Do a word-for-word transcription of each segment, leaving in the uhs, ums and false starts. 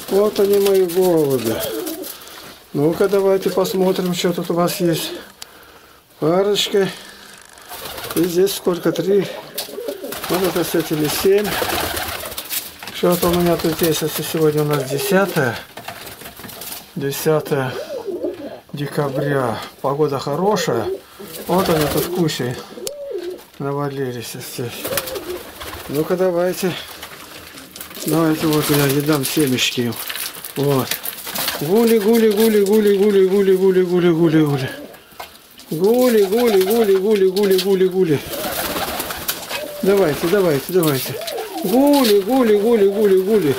Вот они, мои голуби. Ну-ка, давайте посмотрим, что тут у вас есть. Парочка. И здесь сколько? Три. Вот это с этими семь. Что-то у меня тут есть. Это сегодня у нас десятое. десятое декабря. Погода хорошая. Вот они тут кучей навалились здесь. Ну-ка, давайте. Давайте, вот я не дам семечки им. Вот. Гули, гули, гули, гули, гули, гули, гули, гули, гули, гули. Гули, гули, гули, гули, гули, гули, гули. Давайте, давайте, давайте. Гули, гули, гули, гули, гули.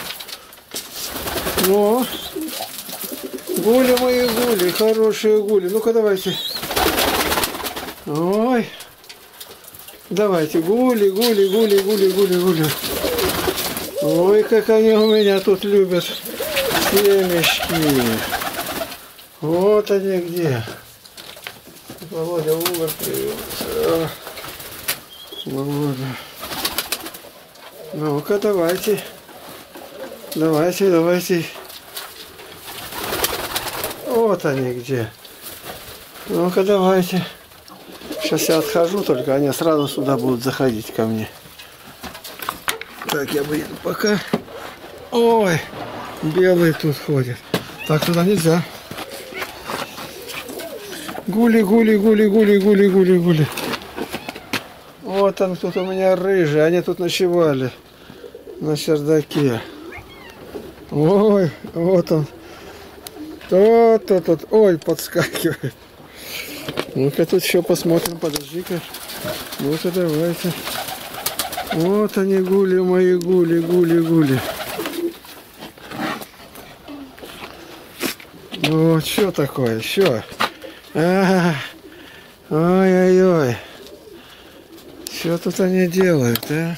Ну. Гули, мои гули, хорошие гули. Ну-ка, давайте. Ой. Давайте, гули, гули, гули, гули, гули, гули. Ой, как они у меня тут любят семечки. Вот они где. Володя, угол привел. Володя. Ну-ка, давайте. Давайте, давайте. Вот они где. Ну-ка, давайте. Сейчас я отхожу, только они сразу сюда будут заходить ко мне. Так, я выйду пока. Ой, белые тут ходят. Так, туда нельзя. Гули, гули, гули, гули, гули, гули, гули. Вот он тут у меня рыжий. Они тут ночевали на чердаке. Ой, вот он. Тот, тот, тот. Ой, подскакивает. Ну-ка тут еще посмотрим. Подожди-ка. Ну-ка давайте. Вот они, гули, мои гули, гули, гули. Ну, что такое? Что? А, ой-ой-ой. Что тут они делают, а?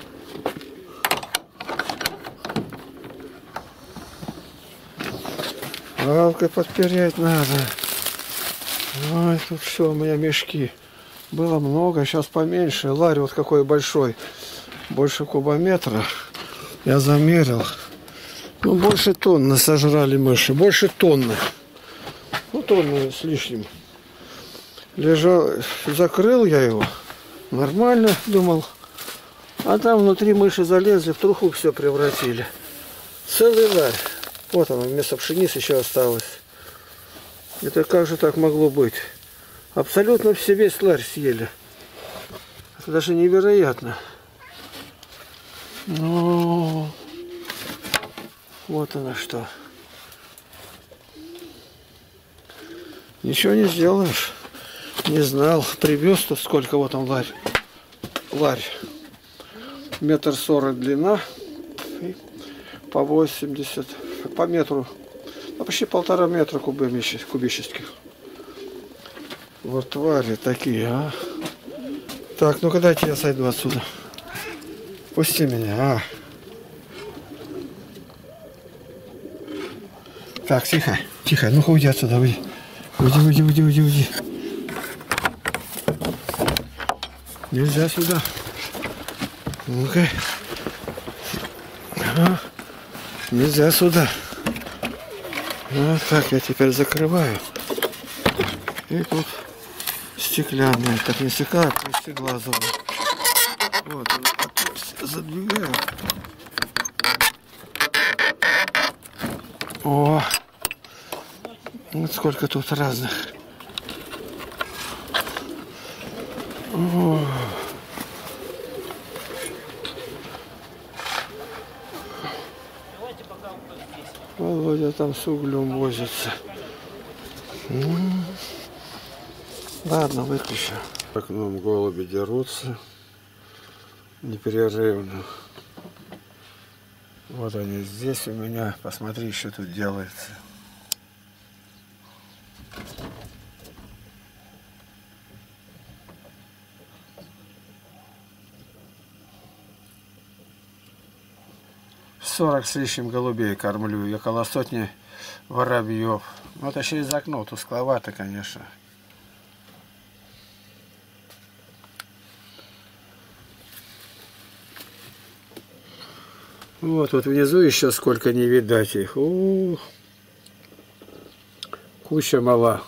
Палкой подпереть надо. Ой, тут все, у меня мешки. Было много, сейчас поменьше. Ларь вот какой большой. Больше кубометра. Я замерил. Ну, больше тонны сожрали мыши. Больше тонны. Ну, тонны с лишним. Лежал, закрыл я его. Нормально, думал. А там внутри мыши залезли, в труху все превратили. Целый ларь. Вот оно, вместо пшеницы еще осталось. Это как же так могло быть? Абсолютно все весь ларь съели. Это даже невероятно. Ну, вот оно что. Ничего не сделаешь. Не знал. Привез тут сколько, вот он ларь. Ларь. Метр сорок длина. И по восемьдесят. По метру. А почти полтора метра кубических. Вот твари такие, а. Так, ну-ка дайте я сойду отсюда. Пусти меня, а. Так, тихо, тихо, ну-ка уйди отсюда, уйди. Уйди, уйди, уйди, уйди, уйди. Нельзя сюда. Ну-ка. Ага. Нельзя сюда. Вот так я теперь закрываю. И тут стеклянные, так не стекла, а пластиглазовые. Вот, задвигаю. О, вот сколько тут разных. О. Володя там с углем возится. М-м-м. Ладно, выключу. В окном голуби дерутся непрерывно. Вот они здесь у меня. Посмотри, что тут делается. сорок с лишним голубей кормлю. И около сотни воробьев. Ну, это через окно тускловато, конечно. Вот, вот внизу еще сколько не видать их. У-у-у. Куча мала.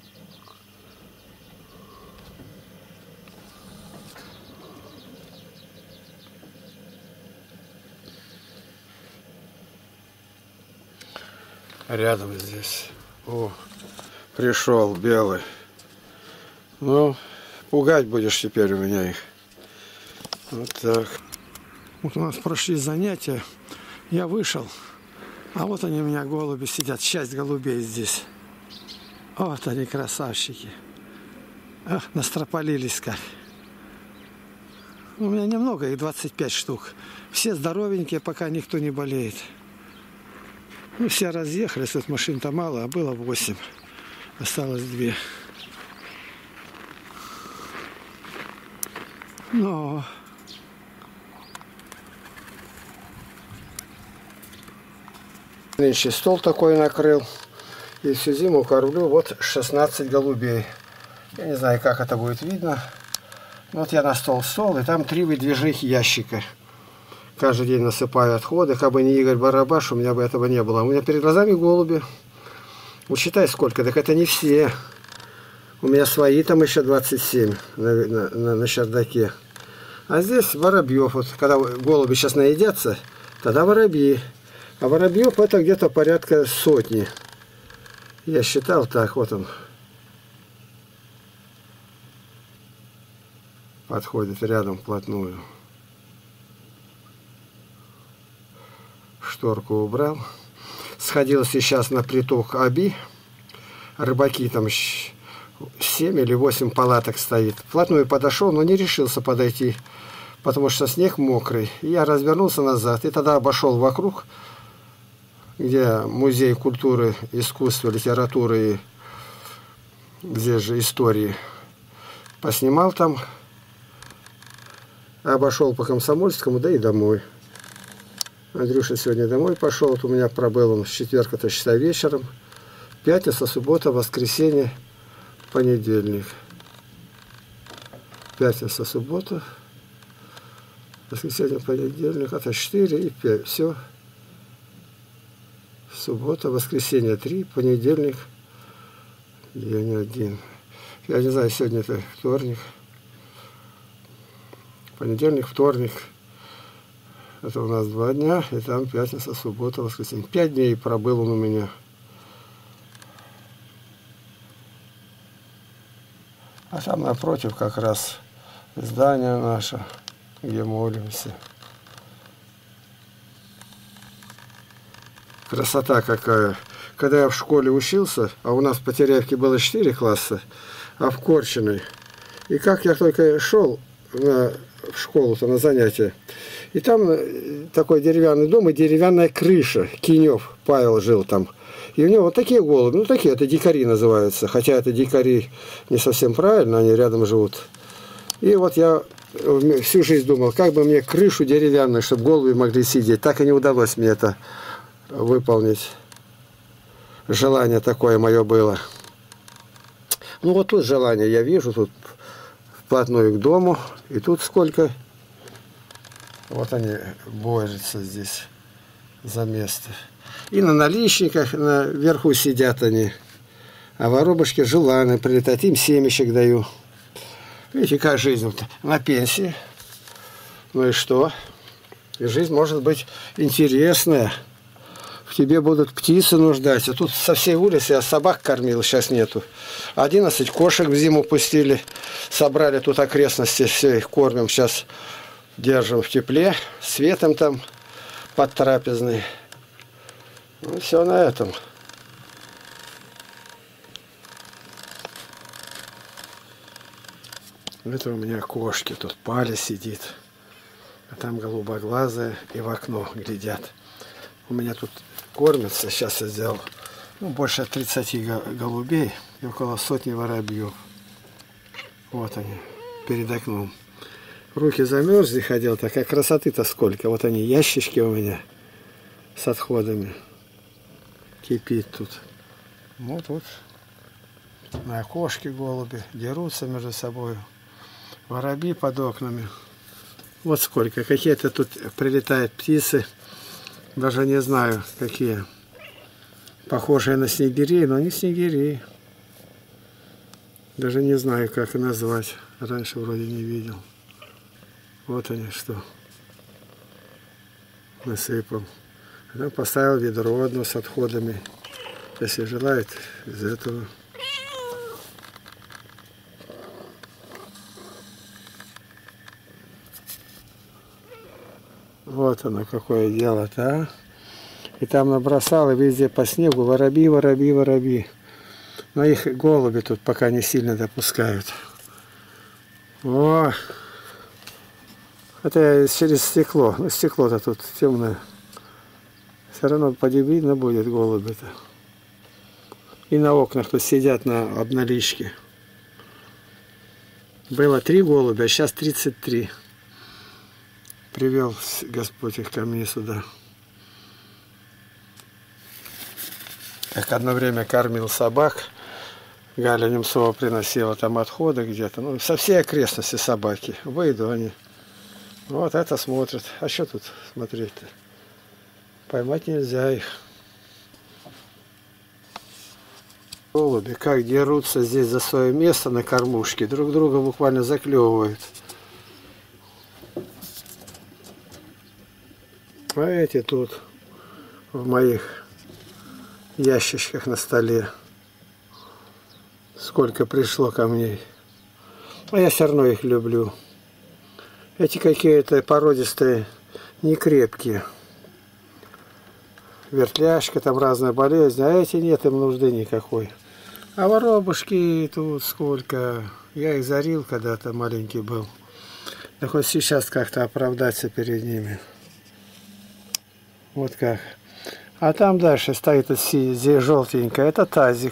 Рядом здесь. О, пришел белый. Ну, пугать будешь теперь у меня их. Вот так. Вот у нас прошли занятия. Я вышел. А вот они у меня голуби сидят. Часть голубей здесь. Вот они, красавчики. Ах, настропалились как. У меня немного, их двадцать пять штук. Все здоровенькие, пока никто не болеет. Ну, все разъехались, тут машин-то мало, а было восемь. Осталось две. Но... Нынче стол такой накрыл. И всю зиму кормлю вот шестнадцать голубей. Я не знаю, как это будет видно. Вот я на стол стол, и там три выдвижных ящика. Каждый день насыпаю отходы. Как бы не Игорь Барабаш, у меня бы этого не было. У меня перед глазами голуби. Учитай сколько, так это не все. У меня свои там еще двадцать семь на, на, на, на чердаке. А здесь воробьев. Вот когда голуби сейчас наедятся, тогда воробьи. А воробьев это где-то порядка сотни. Я считал так, вот он. Подходит рядом вплотную. Шторку убрал. Сходил сейчас на приток Аби. Рыбаки там семь или восемь палаток стоит. Вплотную подошел, но не решился подойти, потому что снег мокрый. Я развернулся назад и тогда обошел вокруг, где музей культуры, искусства, литературы и здесь же истории. Поснимал там, обошел по Комсомольскому, да и домой. Андрюша сегодня домой пошел, вот у меня пробыл он с четверга-то, считай, вечером. Пятница, суббота, воскресенье, понедельник. Пятница, суббота, воскресенье, понедельник, это четыре и пять, все. Суббота, воскресенье три, понедельник, день один. Я не знаю, сегодня это вторник. Понедельник, вторник. Это у нас два дня, и там пятница, суббота, воскресенье. Пять дней пробыл он у меня. А там напротив как раз здание наше, где молимся. Красота какая. Когда я в школе учился, а у нас в Потеряевке было четыре класса, а в Корчиной. И как я только шел на, в школу-то на занятия, и там такой деревянный дом и деревянная крыша. Кинев Павел жил там. И у него вот такие голуби, ну такие, это дикари называются. Хотя это дикари не совсем правильно, они рядом живут. И вот я всю жизнь думал, как бы мне крышу деревянную, чтобы голуби могли сидеть. Так и не удалось мне это выполнить. Желание такое мое было. Ну вот тут желание я вижу, тут вплотную к дому. И тут сколько... Вот они борются здесь за место. И на наличниках наверху сидят они. А воробушки желанные прилетают. Им семечек даю. Видите, как жизнь на пенсии. Ну и что? И жизнь может быть интересная. В тебе будут птицы нуждаться. Тут со всей улицы я собак кормил, сейчас нету. одиннадцать кошек в зиму пустили. Собрали тут окрестности, все их кормим. Сейчас держим в тепле. Светом там под трапезной. Ну, все на этом. Это у меня кошки. Тут Паля сидит. А там голубоглазая и в окно глядят. У меня тут кормятся. Сейчас я сделал ну, больше тридцати голубей и около сотни воробьев. Вот они перед окном. Руки замерзли, ходил. Такая красоты-то сколько. Вот они, ящички у меня с отходами. Кипит тут. Вот, вот. На кошки голуби дерутся между собой. Воробьи под окнами. Вот сколько. Какие-то тут прилетают птицы. Даже не знаю, какие. Похожие на снегирей, но не снегири. Даже не знаю, как их назвать. Раньше вроде не видел. Вот они что. Насыпал. Потом поставил ведро одно с отходами. Если желает, из этого. Вот оно какое дело-то, а. И там набросал, и везде по снегу воробьи, воробьи, воробьи. Но их голуби тут пока не сильно допускают. О! Это я через стекло. Ну, стекло-то тут темное. Все равно поди видно будет голуби-то. И на окнах тут сидят на обналичке. Было три голубя, а сейчас тридцать три. Привел Господь их ко мне сюда. Как одно время кормил собак. Галя Немцова приносила там отходы где-то. Ну, со всей окрестности собаки. Выйду они. Вот это смотрят. А что тут смотреть-то? Поймать нельзя их. Голуби как дерутся здесь за свое место на кормушке. Друг друга буквально заклевывают. А эти тут в моих ящичках на столе. Сколько пришло камней. А я все равно их люблю. Эти какие-то породистые, не крепкие. Вертляшка, там разная болезнь. А эти нет им нужды никакой. А воробушки тут сколько. Я их зарил когда-то, маленький был. Да хоть сейчас как-то оправдаться перед ними. Вот как. А там дальше стоит здесь желтенькая. Это тазик.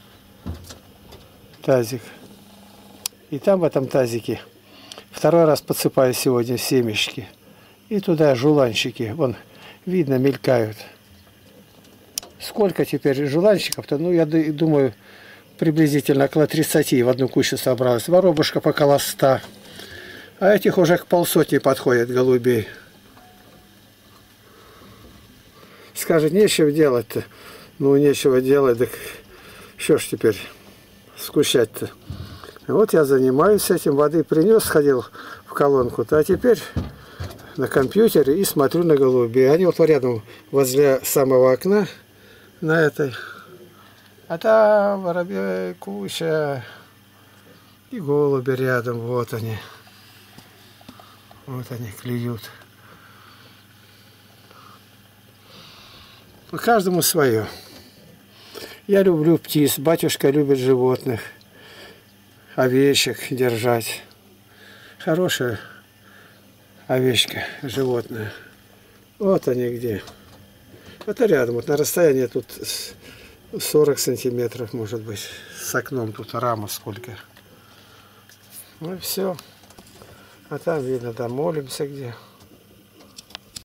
Тазик. И там в этом тазике второй раз подсыпаю сегодня семечки. И туда жуланчики. Вон, видно, мелькают. Сколько теперь жуланчиков-то? Ну, я думаю, приблизительно около тридцати в одну кучу собралось. Воробушка около ста. А этих уже к полсотни подходят голубей. Скажет, нечего делать-то. Ну, нечего делать, так что ж теперь скучать-то. Вот я занимаюсь этим, воды принес, сходил в колонку-то, а теперь на компьютере и смотрю на голубей. Они вот рядом, возле самого окна, на этой. А там воробей куча. И голуби рядом, вот они. Вот они клюют. Каждому свое. Я люблю птиц, батюшка любит животных, овечек держать. Хорошая овечка, животное. Вот они где. Это рядом, вот на расстоянии тут сорок сантиметров, может быть, с окном тут рама сколько. Ну и все. А там видно, там молимся где.